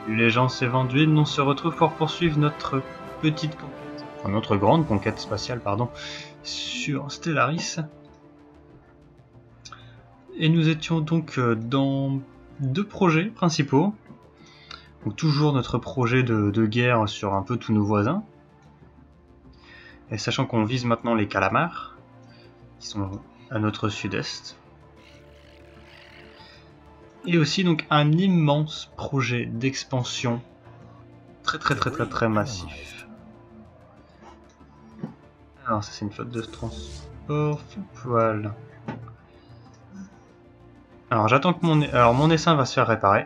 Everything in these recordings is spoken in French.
Les gens s'évanouissent, on se retrouve pour poursuivre notre petite conquête, enfin notre grande conquête spatiale, pardon, sur Stellaris. Et nous étions donc dans deux projets principaux. Donc toujours notre projet de guerre sur un peu tous nos voisins. Et sachant qu'on vise maintenant les calamars, qui sont à notre sud-est. Et aussi donc un immense projet d'expansion très massif. Alors ça c'est une flotte de transport, voilà. Alors j'attends que mon essaim va se faire réparer.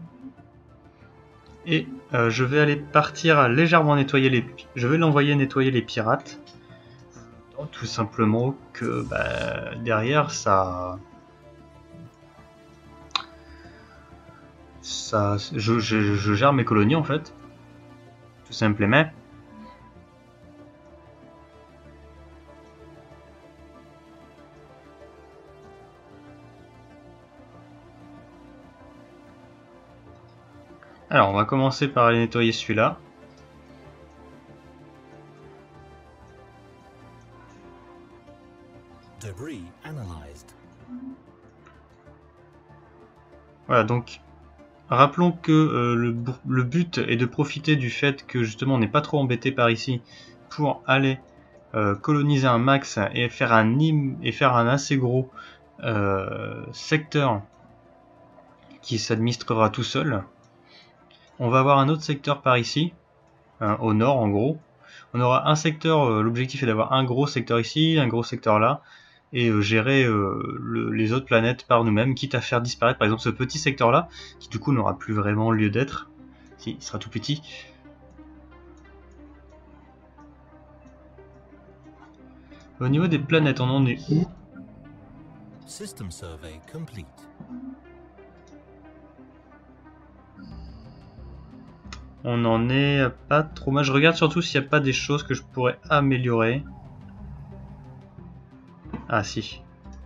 Et je vais aller partir légèrement nettoyer les... Je vais l'envoyer nettoyer les pirates. Tout simplement que derrière ça... je gère mes colonies en fait. Tout simplement. Alors on va commencer par aller nettoyer celui-là. Voilà, donc rappelons que le but est de profiter du fait que justement on n'est pas trop embêté par ici pour aller coloniser un max et faire un assez gros secteur qui s'administrera tout seul. On va avoir un autre secteur par ici, au nord en gros. On aura un secteur, l'objectif est d'avoir un gros secteur ici, un gros secteur là, et gérer les autres planètes par nous-mêmes, quitte à faire disparaître par exemple ce petit secteur là, qui du coup n'aura plus vraiment lieu d'être, si, il sera tout petit. Au niveau des planètes, on en est où? System survey complete. On en est pas trop mal. Je regarde surtout s'il n'y a pas des choses que je pourrais améliorer. Ah si.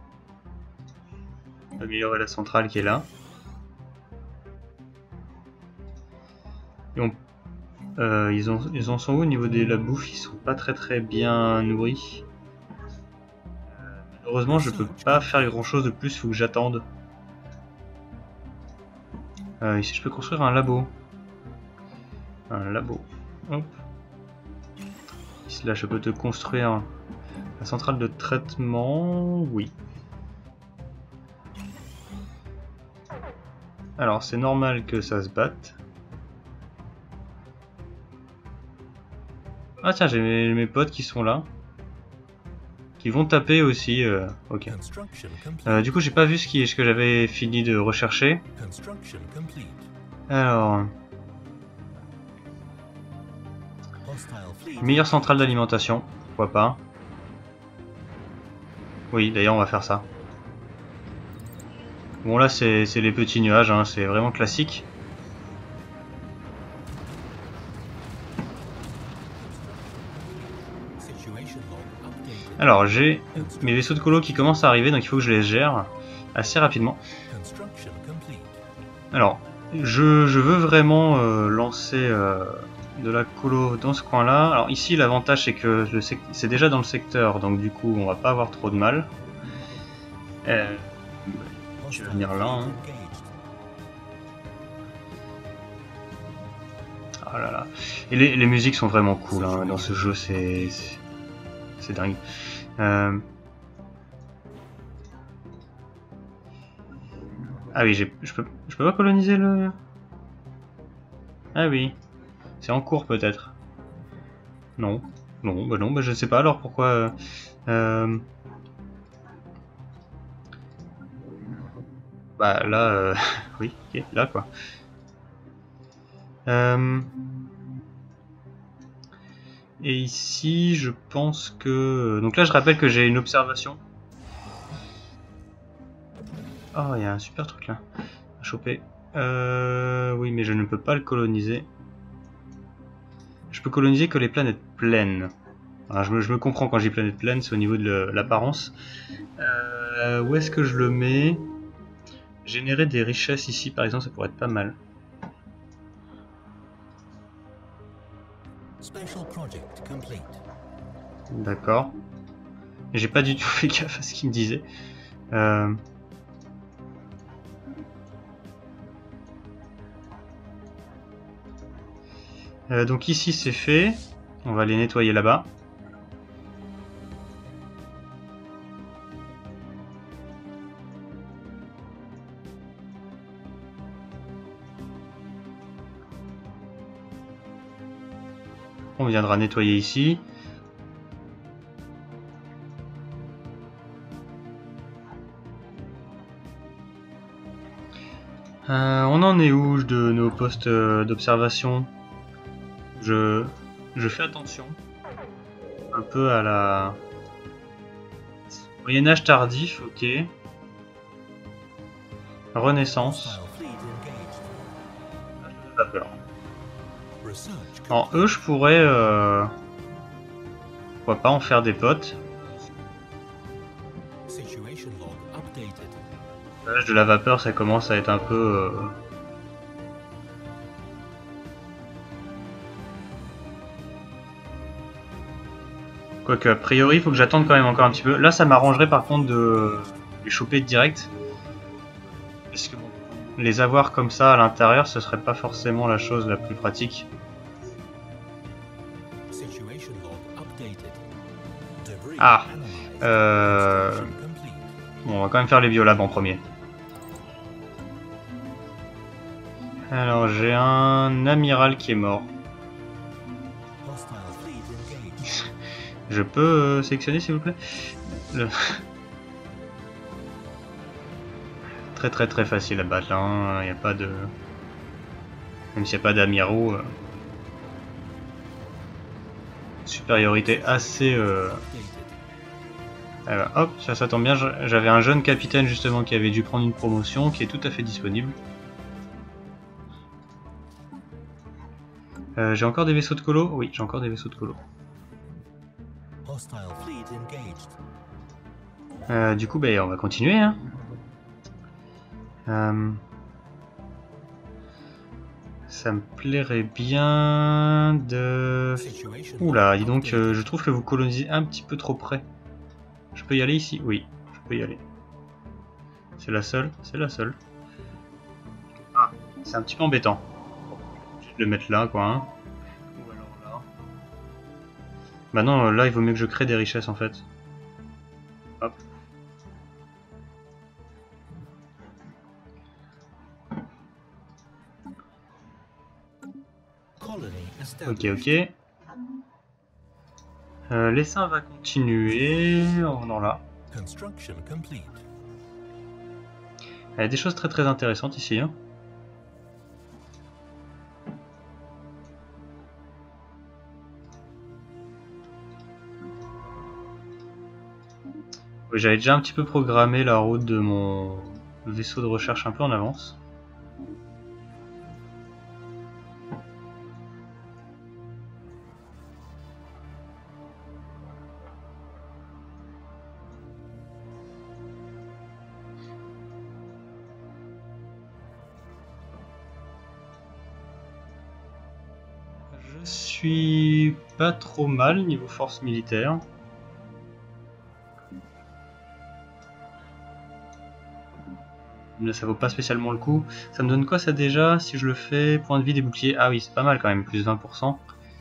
Améliorer la centrale qui est là. Et ils en sont où au niveau de la bouffe? Ils sont pas très bien nourris. Malheureusement je peux pas faire grand chose de plus, il faut que j'attende. Ici je peux construire un labo. Un labo. Hop. Ici là je peux te construire la centrale de traitement. Oui. Alors c'est normal que ça se batte. Ah tiens, j'ai mes potes qui sont là. Qui vont taper aussi. Ok. Du coup j'ai pas vu ce que j'avais fini de rechercher. Alors... Meilleure centrale d'alimentation, pourquoi pas. Oui, d'ailleurs on va faire ça. Bon là c'est les petits nuages, hein, c'est vraiment classique. Alors j'ai mes vaisseaux de colo qui commencent à arriver, donc il faut que je les gère assez rapidement. Alors je veux vraiment lancer de la colo dans ce coin là. Alors ici l'avantage c'est que c'est déjà dans le secteur, donc du coup on va pas avoir trop de mal. Je vais venir là. Hein. Ah là là. Et les musiques sont vraiment cool hein, dans ce jeu, c'est dingue. Ah oui, je peux pas coloniser le... Ah oui. C'est en cours peut-être. Non. Non, je sais pas alors pourquoi... Bah là... oui, ok, là quoi. Et ici, je pense que... Donc là, je rappelle que j'ai une observation. Oh, il y a un super truc là. À choper. Oui, mais je ne peux pas le coloniser. Je peux coloniser que les planètes pleines. Alors, je me comprends quand j'ai planète pleine, c'est au niveau de l'apparence. Où est-ce que je le mets? Générer des richesses ici, par exemple, ça pourrait être pas mal. Special project complete. D'accord. J'ai pas du tout fait gaffe à ce qu'il me disait. Donc ici c'est fait. On va les nettoyer là-bas. On viendra nettoyer ici. On en est où de nos postes d'observation? Je fais attention un peu à la Moyen-Âge tardif, ok. Renaissance. Hostile fleet engaged. Pas peur. Research Alors eux, je pourrais pourquoi pas en faire des potes. situation log updated. L'âge de la vapeur, ça commence à être un peu quoique, a priori, il faut que j'attende quand même encore un petit peu. Là, ça m'arrangerait par contre de les choper direct. Parce que bon, les avoir comme ça à l'intérieur, ce serait pas forcément la chose la plus pratique. Situation log updated. Debris Ah, analyzed. euh... Construction complete. Bon, on va quand même faire les biolabs en premier. Alors, j'ai un amiral qui est mort. Hostile fleet engaged. Je peux sélectionner s'il vous plaît le... Très facile à battre là, hein. Il n'y a pas de... Même s'il n'y a pas d'amiraux, supériorité assez... Alors, hop, ça tombe bien, j'avais un jeune capitaine justement qui avait dû prendre une promotion, qui est tout à fait disponible. J'ai encore des vaisseaux de colo? Oui, j'ai encore des vaisseaux de colo. Hostile fleet engaged. Du coup, bah, on va continuer. Hein. Ça me plairait bien de... Situation Oula, log dis donc, updated. je trouve que vous colonisez un petit peu trop près. Je peux y aller ici? Oui, je peux y aller. C'est la seule? C'est la seule. Ah, c'est un petit peu embêtant. Je vais le mettre là, quoi. Hein. Ou alors là. Bah non, là, il vaut mieux que je crée des richesses, en fait. Hop. Colony Ok, established. ok. L'essaim va continuer. Non, là. Construction complete. Il y a des choses très intéressantes ici. Hein. Oui, j'avais déjà un petit peu programmé la route de mon vaisseau de recherche un peu en avance. Je suis pas trop mal niveau force militaire. Mais ça vaut pas spécialement le coup. Ça me donne quoi ça déjà si je le fais? Point de vie des boucliers. Ah oui, c'est pas mal quand même, plus 20%.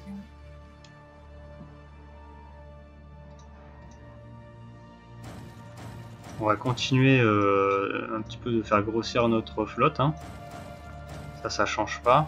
On va continuer un petit peu de faire grossir notre flotte. Hein. Ça change pas.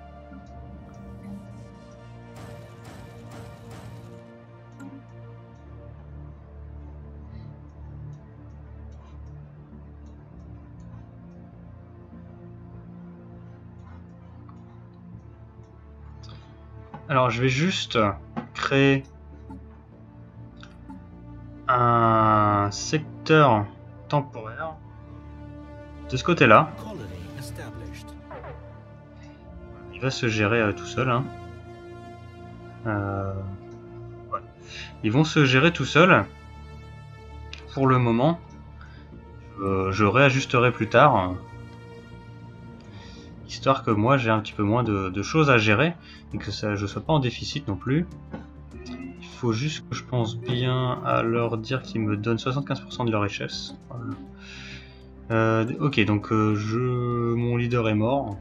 Alors je vais juste créer un secteur temporaire de ce côté-là. Colony established. Il va se gérer tout seul. Hein. Voilà. Ils vont se gérer tout seuls. Pour le moment, je réajusterai plus tard. histoire que moi j'ai un petit peu moins de choses à gérer et que ça, je sois pas en déficit non plus. Il faut juste que je pense bien à leur dire qu'ils me donnent 75% de leur richesse. Voilà. Ok, donc mon leader est mort.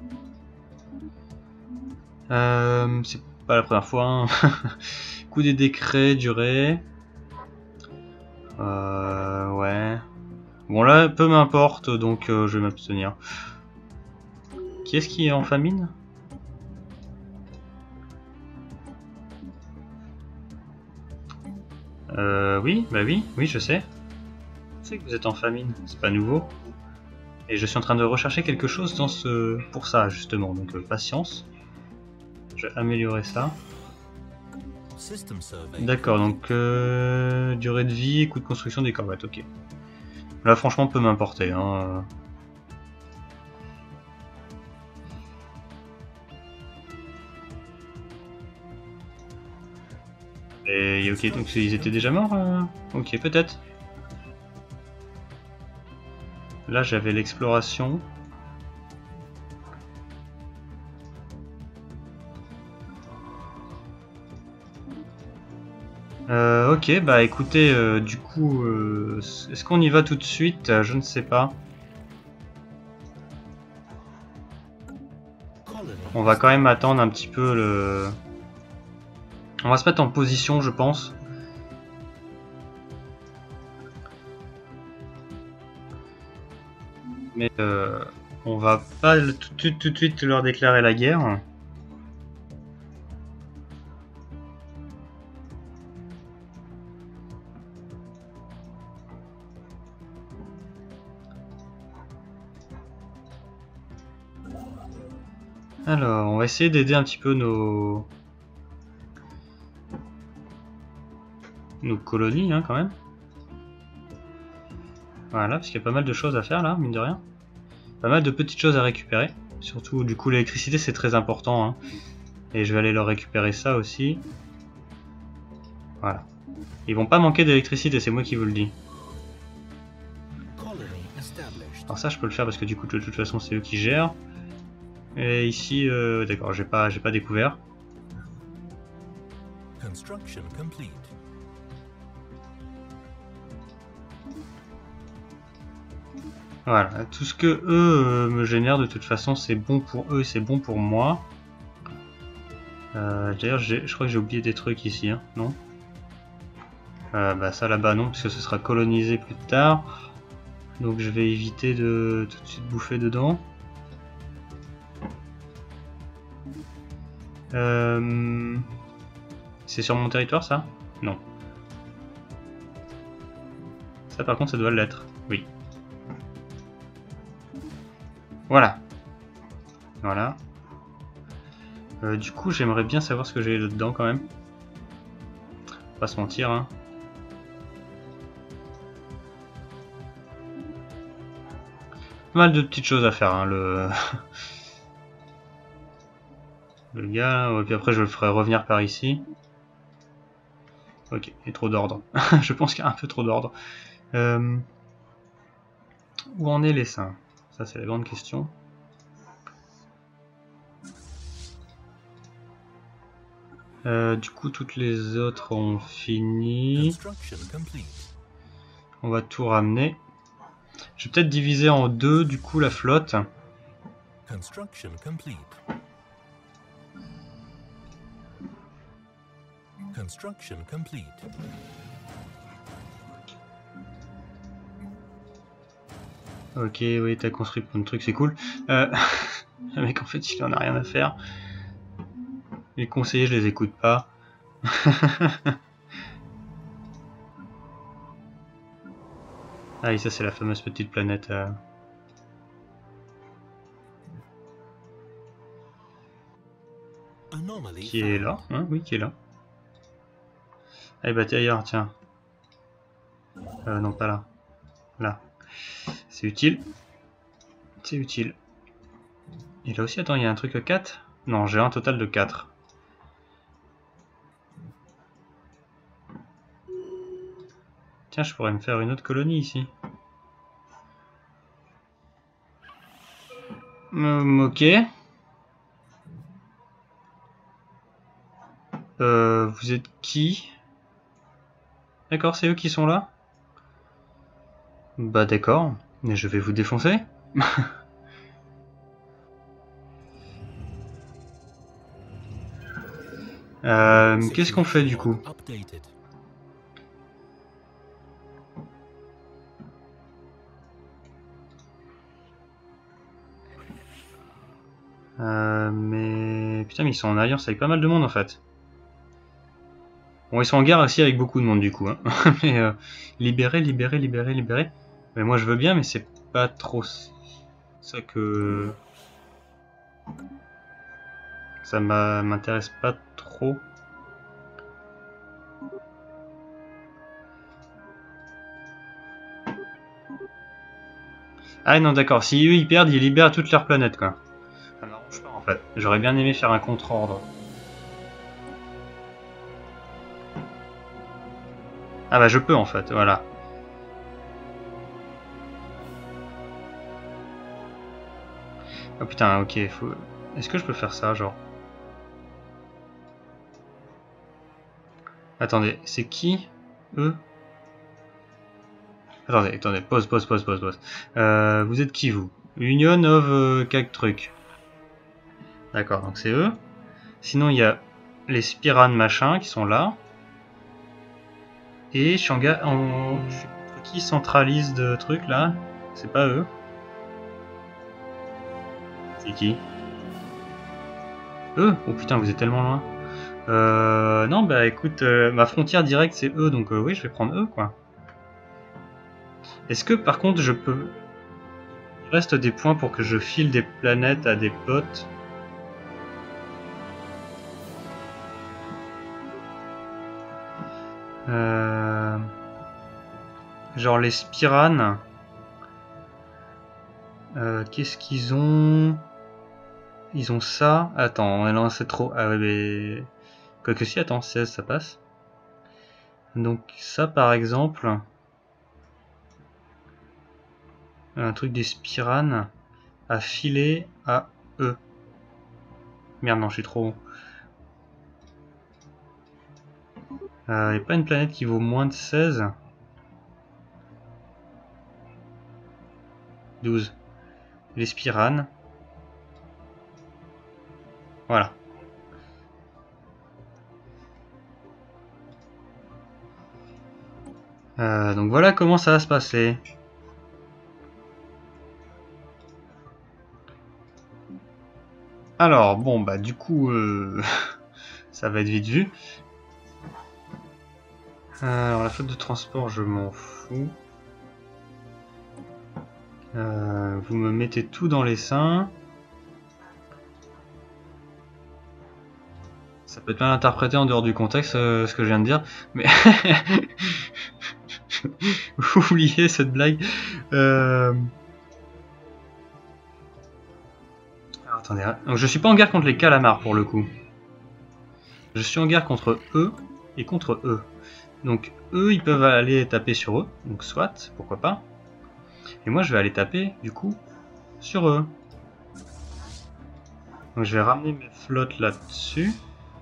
C'est pas la première fois. Hein. Coup des décrets, durée. Ouais. Bon là, peu m'importe, donc je vais m'abstenir. Qui est-ce qui est en famine? Oui, bah oui, je sais. Je sais que vous êtes en famine, c'est pas nouveau. Et je suis en train de rechercher quelque chose pour ça, justement. Donc patience. Je vais améliorer ça. System survey. D'accord, donc durée de vie, coût de construction des corvettes, ok. Là, franchement, peu m'importer. Hein. Et ok, donc ils étaient déjà morts Ok, peut-être. Là, j'avais l'exploration. Ok, bah écoutez, du coup, est-ce qu'on y va tout de suite? Je ne sais pas. On va quand même attendre un petit peu le... On va se mettre en position, je pense. Mais on va pas tout de suite leur déclarer la guerre. Alors, on va essayer d'aider un petit peu nos colonies, hein, quand même. Voilà, parce qu'il y a pas mal de choses à faire là, mine de rien. Pas mal de petites choses à récupérer. Surtout, du coup, l'électricité, c'est très important. Hein. Et je vais aller leur récupérer ça aussi. Voilà. Ils vont pas manquer d'électricité, c'est moi qui vous le dis. Alors ça, je peux le faire parce que du coup, de toute façon, c'est eux qui gèrent. Et ici, d'accord, j'ai pas découvert. Construction complete. Voilà, tout ce que eux me génèrent, de toute façon, c'est bon pour eux, c'est bon pour moi. D'ailleurs, je crois que j'ai oublié des trucs ici, hein, non? Bah ça là-bas non, parce que ce sera colonisé plus tard. Donc je vais éviter de tout de suite bouffer dedans. C'est sur mon territoire ça? Non. Ça par contre ça doit l'être, oui. Voilà. Voilà. Du coup j'aimerais bien savoir ce que j'ai là-dedans quand même. Pas se mentir hein. Pas mal de petites choses à faire hein, le gars, et puis après je le ferai revenir par ici. Ok, il y a trop d'ordre. Je pense qu'il y a un peu trop d'ordre. Où en est l'essaim? Ça c'est la grande question. Du coup toutes les autres ont fini. On va tout ramener. Je vais peut-être diviser en deux du coup la flotte. Construction complete. Construction complete. Ok, oui, t'as construit plein de trucs, c'est cool. Le mec, en fait, il en a rien à faire. Les conseillers, je les écoute pas. Ah oui, ça, c'est la fameuse petite planète. Qui est là, hein, oui, qui est là. Allez, bah, ailleurs, tiens. Non, pas là. Là. C'est utile. C'est utile. Et là aussi, attends, il y a un truc à 4 ? Non, j'ai un total de 4. Tiens, je pourrais me faire une autre colonie ici. Ok. Vous êtes qui? D'accord, c'est eux qui sont là? Bah d'accord, mais je vais vous défoncer. Qu'est-ce qu'on fait du coup? Updated. Mais putain, mais ils sont en alliance avec pas mal de monde en fait. Bon, ils sont en guerre aussi avec beaucoup de monde du coup. Hein. Mais libérer. Mais moi je veux bien, mais c'est pas trop ça que ça m'intéresse pas trop. Ah non, d'accord. Si eux ils perdent, ils libèrent toute leur planète quoi. Ça m'arrange pas en fait. J'aurais bien aimé faire un contre-ordre. Ah bah je peux en fait, voilà. Oh putain, ok, faut... Est-ce que je peux faire ça, genre? Attendez, c'est qui? Eux? Attendez, pause. Vous êtes qui, vous? Union of quelque truc. D'accord, donc c'est eux. Sinon, il y a les Spiran machin qui sont là. Et Shanghai, qui centralise de trucs là? C'est pas eux. C'est qui? Eux? Oh putain, vous êtes tellement loin. Non, bah écoute, ma frontière directe c'est eux, donc oui, je vais prendre eux quoi. Est-ce que par contre je peux... Il reste des points pour que je file des planètes à des potes? Genre les Spiranes. Qu'est-ce qu'ils ont? Ils ont ça. Attends, non, c'est trop. Ah ouais, mais. Quoique si, attends, 16 ça passe. Donc, ça par exemple. Un truc des Spiranes à filer à eux. Merde, non, je suis trop. Il n'y a pas une planète qui vaut moins de 16? 12. Les Spiranes. Voilà. Donc voilà comment ça va se passer. Alors, bon, bah du coup, ça va être vite vu. Alors, la flotte de transport, je m'en fous. Vous me mettez tout dans les seins. Ça peut être mal interprété en dehors du contexte, ce que je viens de dire, mais... Oubliez cette blague. Alors, attendez, hein. Donc je suis pas en guerre contre les calamars pour le coup. Je suis en guerre contre eux et contre eux. Donc eux, ils peuvent aller taper sur eux, donc soit, pourquoi pas. Et moi, je vais aller taper, du coup, sur eux. Donc je vais ramener mes flottes là-dessus.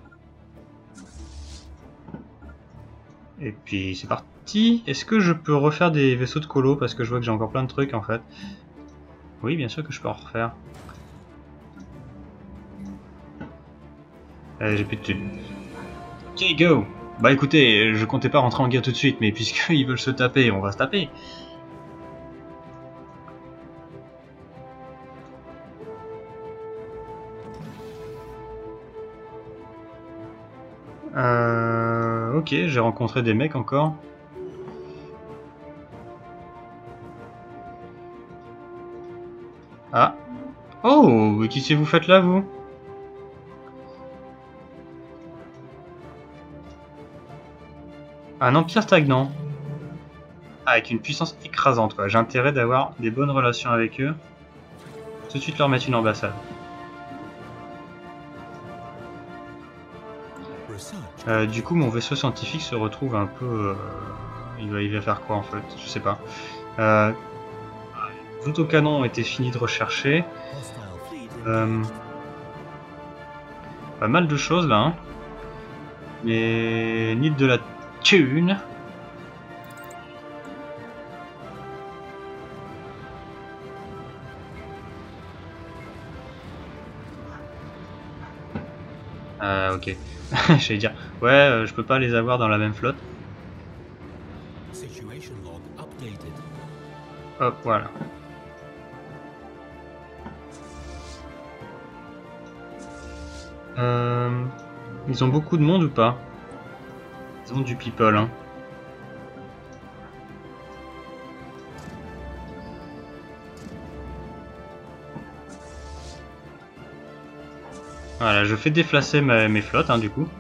Et puis c'est parti. Est-ce que je peux refaire des vaisseaux de colo? Parce que je vois que j'ai encore plein de trucs en fait. Oui, bien sûr que je peux en refaire. J'ai plus de thunes. Ok, go! Bah écoutez, je comptais pas rentrer en guerre tout de suite, mais puisqu'ils veulent se taper, on va se taper. Ok, j'ai rencontré des mecs encore. Ah. Oh, qu'est-ce que vous faites là, vous? Un empire stagnant. Ah, avec une puissance écrasante, quoi. J'ai intérêt d'avoir des bonnes relations avec eux. Tout de suite leur mettre une ambassade. Du coup, mon vaisseau scientifique se retrouve un peu... il va faire quoi, en fait? Je sais pas. Les autocanons ont été finis de rechercher. Pas mal de choses là, hein. Mais ni de la thune. Ok. J'allais dire, ouais, je peux pas les avoir dans la même flotte. Situation log updated. Hop, voilà. Ils ont beaucoup de monde ou pas? Ils ont du people, hein. Voilà, je fais déplacer mes flottes, hein, du coup.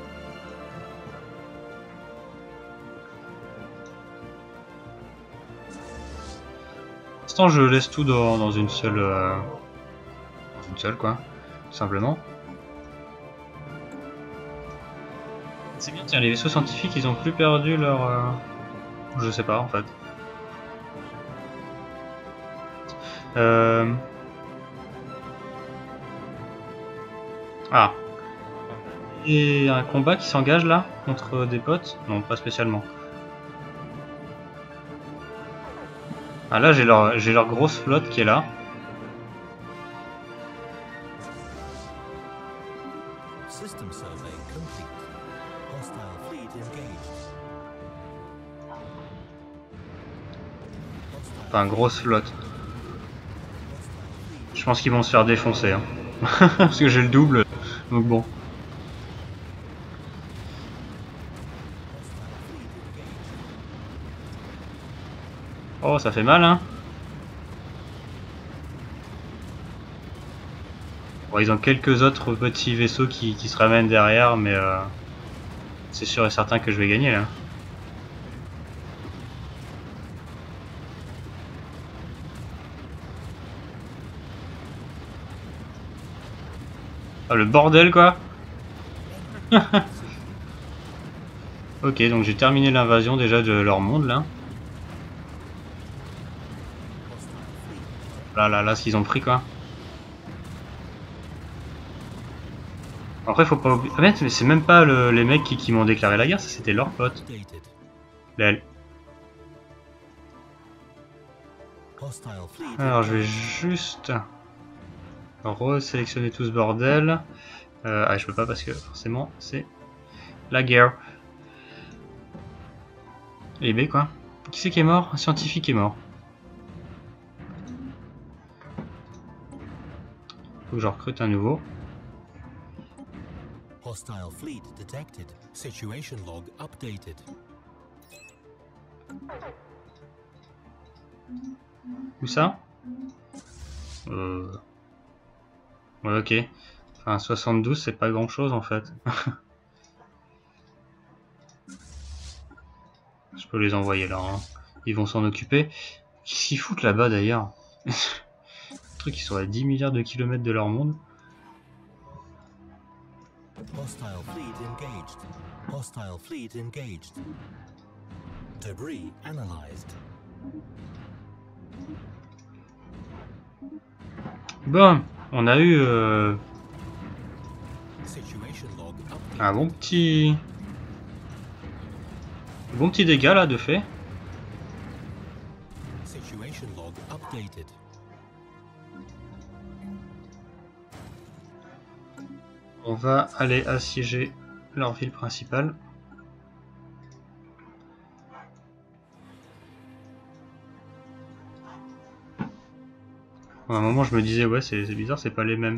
Pour l'instant, je laisse tout dans une seule... quoi, tout simplement. C'est bien, tiens, les vaisseaux scientifiques, ils ont plus perdu leur... Je sais pas, en fait. Ah. Et un combat qui s'engage là, contre des potes? Non, pas spécialement. Ah là, j'ai leur grosse flotte qui est là. System survey complete. Hostile fleet engaged. Enfin, grosse flotte. Je pense qu'ils vont se faire défoncer, hein. Parce que j'ai le double, donc bon. Oh, ça fait mal, hein. Bon, ils ont quelques autres petits vaisseaux qui se ramènent derrière, mais c'est sûr et certain que je vais gagner, là. Ah, le bordel, quoi. Ok, donc j'ai terminé l'invasion déjà de leur monde, là. Là, ce qu'ils ont pris, quoi. Après, faut pas oublier... Ah, mais c'est même pas les mecs qui m'ont déclaré la guerre, ça c'était leurs potes. Updated. Lel. Hostile fleet Alors, je vais engaged. juste resélectionner tout ce bordel. Ah, je peux pas parce que forcément, c'est la guerre. Et B, quoi. Qui c'est qui est mort? Un scientifique est mort. Faut que je recrute un nouveau. Hostile fleet detected. Situation log updated. Où ça? Ouais, ok. Enfin, 72, c'est pas grand chose en fait. Je peux les envoyer là, hein. Ils vont s'en occuper. Qu'est-ce qu'ils foutent là-bas d'ailleurs? Le truc, ils sont à 10 milliards de kilomètres de leur monde. Hostile fleet engaged. Hostile fleet engaged. Debris analyzed. Bon, on a eu Situation log updated. un bon petit dégât là de fait. Situation log updated. On va aller assiéger leur ville principale. À un moment je me disais ouais c'est bizarre, c'est pas les mêmes.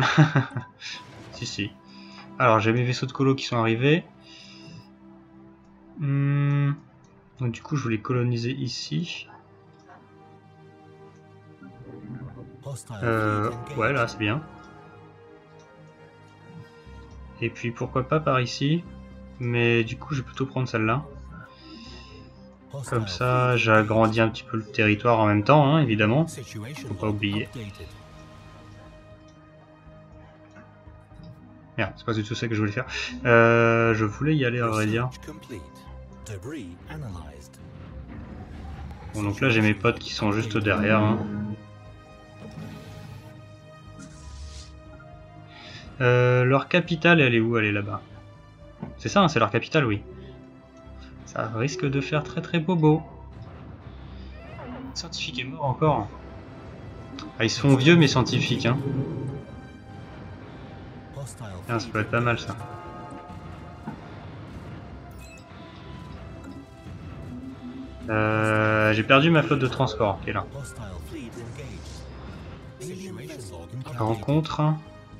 Si. Alors j'ai mes vaisseaux de colo qui sont arrivés. Donc du coup je voulais coloniser ici. Hostile fleet engaged. Ouais là c'est bien. Et puis pourquoi pas par ici. Mais du coup je vais plutôt prendre celle-là. Hostile Comme ça fleet j'agrandis un petit peu le territoire en même temps, hein, évidemment. Situation Faut pas log oublier. updated. Merde, c'est pas du tout ça que je voulais faire. Je voulais y aller à vrai dire. Research complete. Debris analyzed. Bon donc là j'ai mes potes qui sont juste derrière. Hein. Leur capitale, elle est où? Elle est là-bas. C'est ça, hein, c'est leur capitale, oui. Ça risque de faire très très bobo. Le scientifique est mort encore. Ah, ils se font vieux, mes scientifiques, hein. Ah, ça peut être pas mal, ça. J'ai perdu ma flotte de transport, qui est là. Rencontre.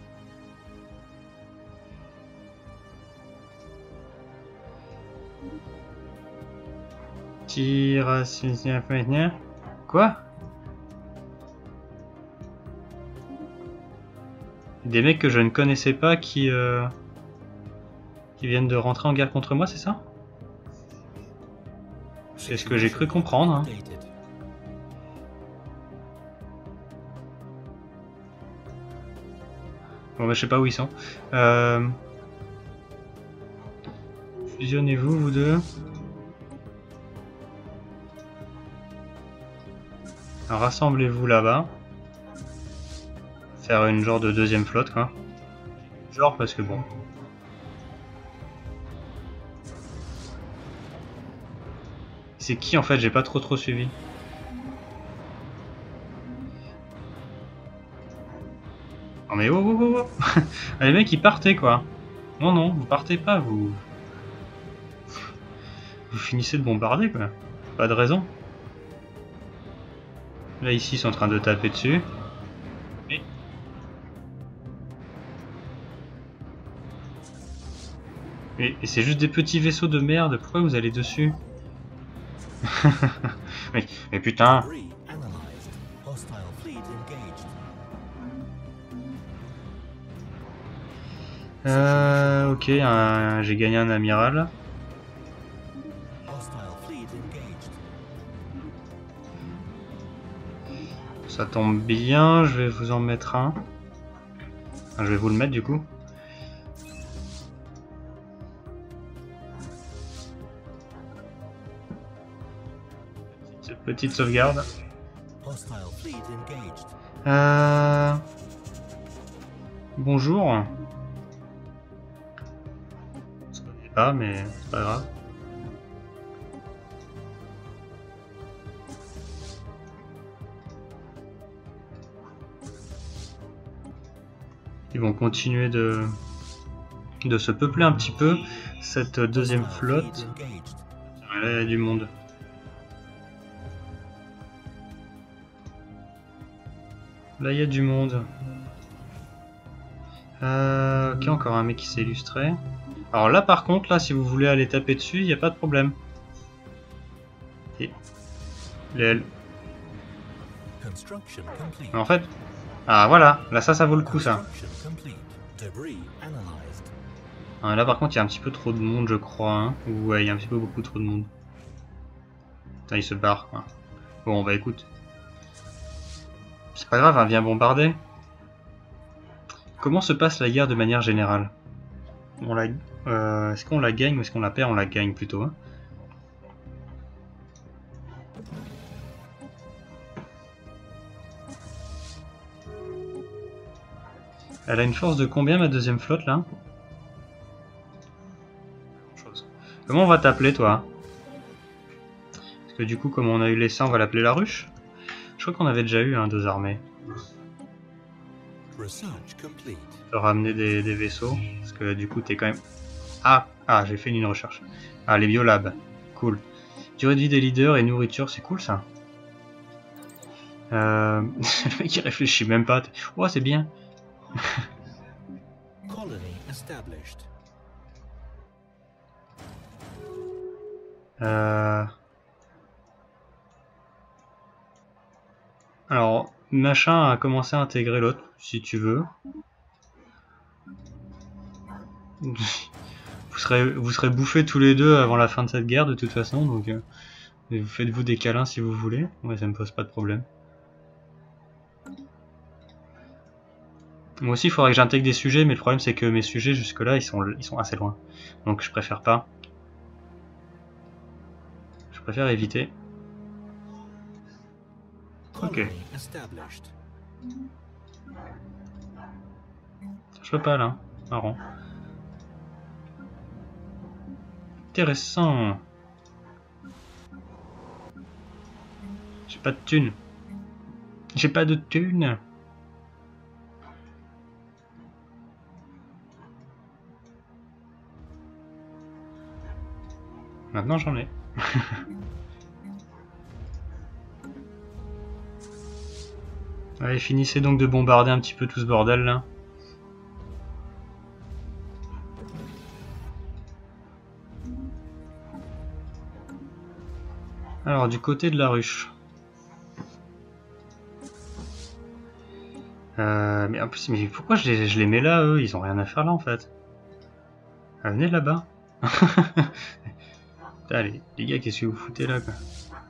Quoi? Des mecs que je ne connaissais pas qui viennent de rentrer en guerre contre moi, c'est ça? C'est ce que j'ai cru comprendre. Hein. Bon bah je sais pas où ils sont. Fusionnez-vous, vous deux. Rassemblez-vous là-bas. Faire une genre de deuxième flotte, quoi. Genre parce que bon. C'est qui en fait? J'ai pas trop suivi. Non mais oh. Les mecs ils partaient quoi. Non, vous partez pas, vous finissez de bombarder quoi. Pas de raison. Là ici ils sont en train de taper dessus. Et c'est juste des petits vaisseaux de merde, pourquoi vous allez dessus? mais putain. Ok, j'ai gagné un amiral. Ça tombe bien, je vais vous en mettre un. Enfin, je vais vous le mettre du coup. Petite sauvegarde. Bonjour. Je ne connais pas, mais c'est pas grave. Ils vont continuer de se peupler un petit peu. Cette deuxième flotte. Là, il y a du monde. Là, il y a du monde. Ok, encore un mec qui s'est illustré. Alors là, par contre, là, si vous voulez aller taper dessus, il n'y a pas de problème. Et... Les... En fait... Ah, voilà. Là, ça vaut le coup, ça. Ah, là, par contre, il y a un petit peu trop de monde, je crois. Hein. Ouais, il y a un petit peu beaucoup trop de monde. Putain, il se barre, quoi. Bon, bah écoute. C'est pas grave, hein, viens bombarder. Comment se passe la guerre de manière générale? Est-ce qu'on la gagne ou est-ce qu'on la perd? On la gagne plutôt. Hein. Elle a une force de combien ma deuxième flotte là? Comment on va t'appeler toi? Parce que du coup comme on a eu les 100 on va l'appeler la ruche? Je crois qu'on avait déjà eu deux armées. Ramener des vaisseaux, parce que du coup t'es quand même... Ah j'ai fait une recherche. Ah les biolabs, cool. Durée de vie des leaders et nourriture, c'est cool ça. Le mec il réfléchit même pas. Oh c'est bien. Alors, machin a commencé à intégrer l'autre, si tu veux. Vous serez bouffés tous les deux avant la fin de cette guerre de toute façon, donc vous faites-vous des câlins si vous voulez. Ouais, ça me pose pas de problème. Moi aussi, il faudrait que j'intègre des sujets, mais le problème c'est que mes sujets jusque-là, ils sont assez loin. Donc je préfère pas. Je préfère éviter. Ok. Je peux pas là. Marrant. Intéressant. J'ai pas de thunes. J'ai pas de thunes. Maintenant j'en ai. Allez, finissez donc de bombarder un petit peu tout ce bordel là. Alors du côté de la ruche. Mais en plus, mais pourquoi je les mets là, eux? Ils ont rien à faire là en fait. Ah, venez là-bas. Allez, les gars, qu'est-ce que vous foutez là quoi?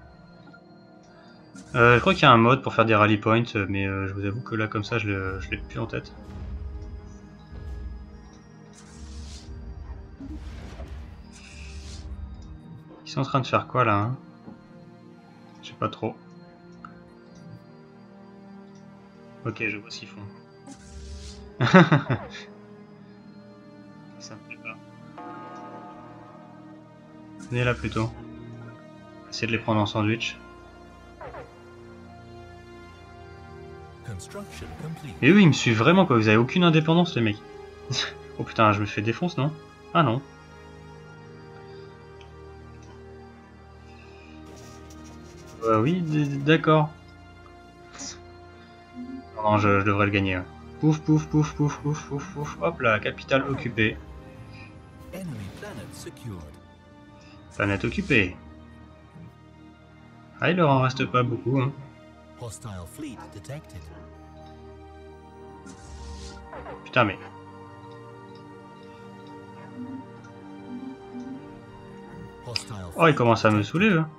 Je crois qu'il y a un mode pour faire des rally points, mais je vous avoue que là comme ça je l'ai plus en tête. Ils sont en train de faire quoi là hein? Je sais pas trop. Ok, je vois ce qu'ils font. Ça me plaît pas. Venez là plutôt. Essayez de les prendre en sandwich. Et eux ils me suivent vraiment quoi, vous avez aucune indépendance les mecs. Oh putain, je me fais défonce non? Ah non. Oui, d'accord. Non, je devrais le gagner. Ouais. Pouf, pouf, pouf, pouf, pouf, pouf, pouf. Hop là, capitale occupée. Planète occupée. Ah, il leur en reste pas beaucoup. Hein. Putain, mais... Oh, il commence à me saouler, là.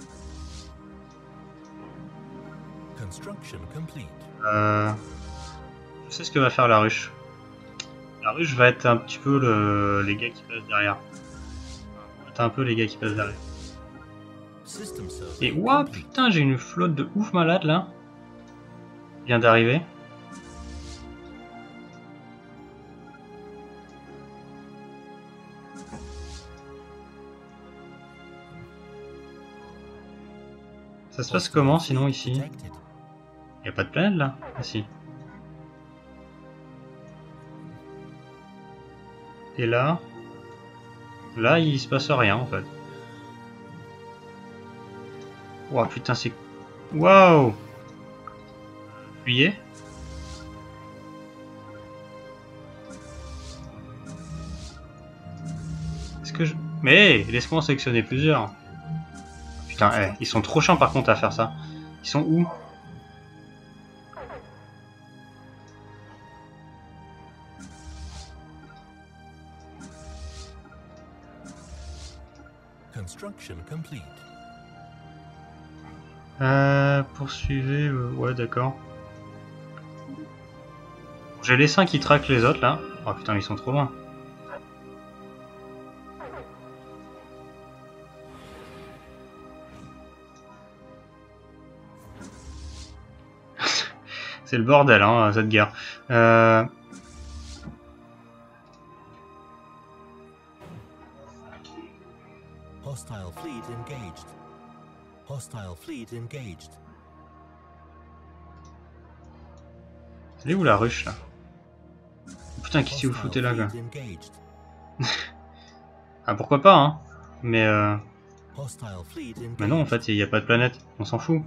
Je sais ce que va faire la ruche. La ruche va être un petit peu les gars qui passent derrière. Va un peu les gars qui passent derrière. Et ouah, putain, j'ai une flotte de ouf malade là. Vient d'arriver. Ça se passe comment sinon ici? Y'a pas de planète là? Ah si. Et là? Là il se passe rien en fait. Ouah putain c'est... Waouh! Fuyez? Est-ce que je... Mais laisse-moi en sélectionner plusieurs. Putain, ils sont trop chiants par contre à faire ça. Ils sont où? Poursuivez, ouais d'accord. J'ai les 5 qui traquent les autres là. Oh putain ils sont trop loin. C'est le bordel hein cette guerre. Hostile fleet engaged. Hostile fleet engaged. Elle est où la ruche là? Putain, qu'est-ce que vous foutez là, gars? Ah, pourquoi pas, hein? Mais non, en fait, il n'y a pas de planète. On s'en fout.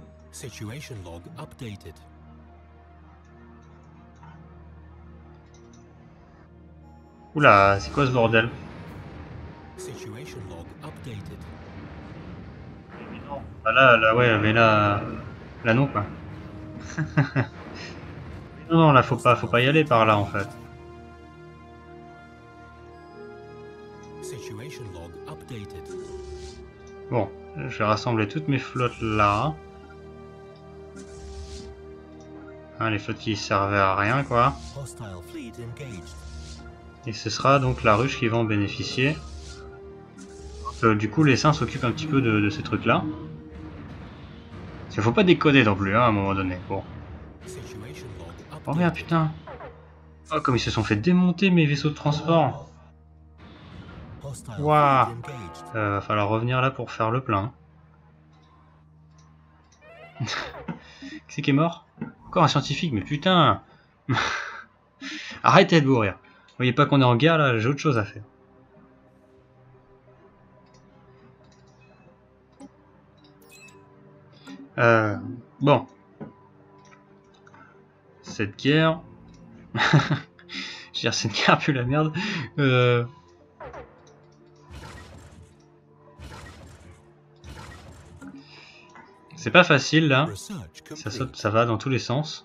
Oula, c'est quoi ce bordel? Ah là, ouais, mais là non, quoi. Non, là, faut pas y aller par là, en fait. Bon, je vais rassembler toutes mes flottes là. Hein, les flottes qui servaient à rien, quoi. Et ce sera donc la ruche qui va en bénéficier. Du coup, les saints s'occupent un petit peu de ces trucs-là. Parce qu'il faut pas déconner non plus, hein, à un moment donné. Bon. Oh merde, putain. Oh, comme ils se sont fait démonter mes vaisseaux de transport. Hostile Waouh. fleet engaged. Va falloir revenir là pour faire le plein. Qui c'est qui est mort? Encore un scientifique, mais putain. Arrêtez de mourir. Vous voyez pas qu'on est en guerre là, j'ai autre chose à faire. Bon. Cette guerre... Je veux dire, cette guerre pue la merde. C'est pas facile là. Research Ça complete. saute, ça va dans tous les sens.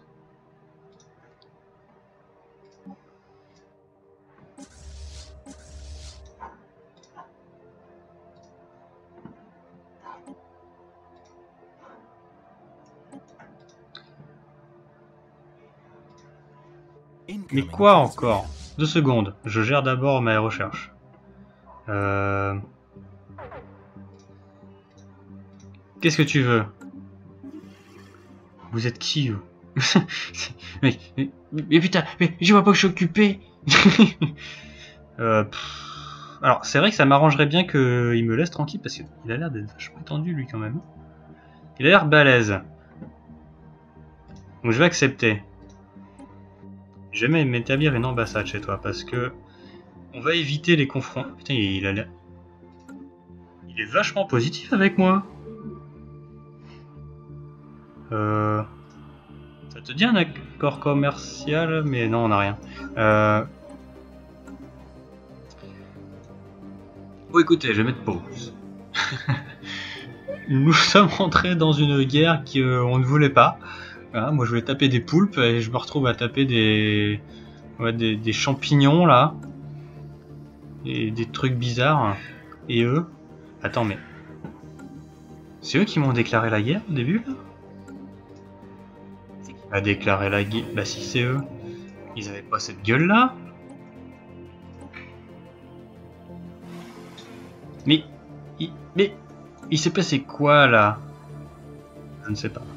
Mais Incoming quoi transmission. encore? 2 secondes, je gère d'abord ma recherche. Qu'est-ce que tu veux? Vous êtes qui vous? mais putain, mais je vois pas que je suis occupé. Alors c'est vrai que ça m'arrangerait bien qu'il me laisse tranquille parce qu'il a l'air d'être vachement tendu lui quand même. Il a l'air balèze. Donc je vais accepter. Je vais même m'établir une ambassade chez toi parce que on va éviter les confronts. Putain, il a l'air... Il est vachement positif avec moi. Ça te dit un accord commercial? Mais non, on n'a rien. Bon, écoutez, je vais mettre pause. Nous sommes rentrés dans une guerre qu'on ne voulait pas. Voilà, moi, je voulais taper des poulpes et je me retrouve à taper des champignons là. Et des trucs bizarres. Et eux... Attends, mais... C'est eux qui m'ont déclaré la guerre au début là? A déclaré la guerre. Bah si c'est eux. Ils avaient pas cette gueule là. Mais il s'est passé quoi là? Je ne sais pas.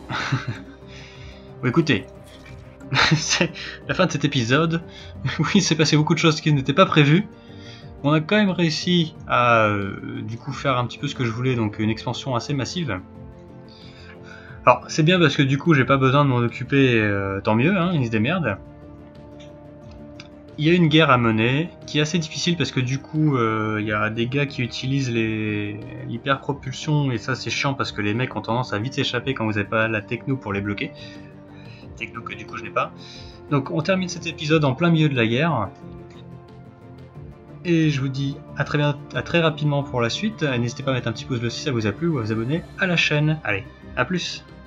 Bon, écoutez, c'est la fin de cet épisode. Oui, il s'est passé beaucoup de choses qui n'étaient pas prévues. On a quand même réussi à du coup faire un petit peu ce que je voulais, donc une expansion assez massive. Alors c'est bien parce que du coup j'ai pas besoin de m'en occuper, tant mieux, hein, ils se démerdent. Il y a une guerre à mener qui est assez difficile parce que du coup il y a des gars qui utilisent l'hyperpropulsion et ça c'est chiant parce que les mecs ont tendance à vite s'échapper quand vous n'avez pas la techno pour les bloquer. Techno que du coup je n'ai pas. Donc on termine cet épisode en plein milieu de la guerre. Et je vous dis à très rapidement pour la suite. N'hésitez pas à mettre un petit pouce bleu si ça vous a plu ou à vous abonner à la chaîne. Allez, à plus!